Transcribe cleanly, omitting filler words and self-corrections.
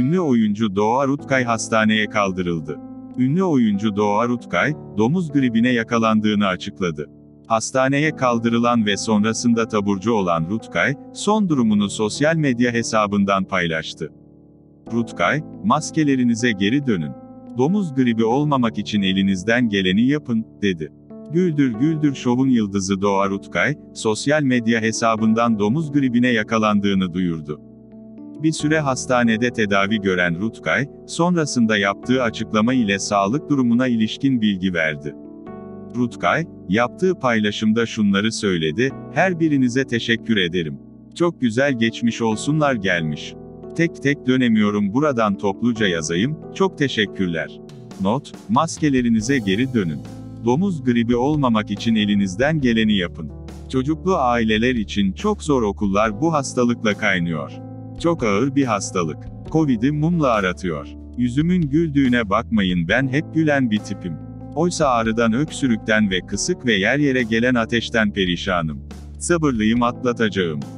Ünlü oyuncu Doğa Rutkay hastaneye kaldırıldı. Ünlü oyuncu Doğa Rutkay, domuz gribine yakalandığını açıkladı. Hastaneye kaldırılan ve sonrasında taburcu olan Rutkay, son durumunu sosyal medya hesabından paylaştı. Rutkay, maskelerinize geri dönün. Domuz gribi olmamak için elinizden geleni yapın, dedi. Güldür Güldür Show'un yıldızı Doğa Rutkay, sosyal medya hesabından domuz gribine yakalandığını duyurdu. Bir süre hastanede tedavi gören Rutkay, sonrasında yaptığı açıklama ile sağlık durumuna ilişkin bilgi verdi. Rutkay, yaptığı paylaşımda şunları söyledi: "Her birinize teşekkür ederim. Çok güzel geçmiş olsunlar gelmiş. Tek tek dönemiyorum, buradan topluca yazayım, çok teşekkürler. Not: maskelerinize geri dönün. Domuz gribi olmamak için elinizden geleni yapın. Çocuklu aileler için çok zor, okullar bu hastalıkla kaynıyor. Çok ağır bir hastalık. Covid'i mumla aratıyor. Yüzümün güldüğüne bakmayın, ben hep gülen bir tipim. Oysa ağrıdan, öksürükten ve kısık ve yer yere gelen ateşten perişanım. Sabırlıyım, atlatacağım."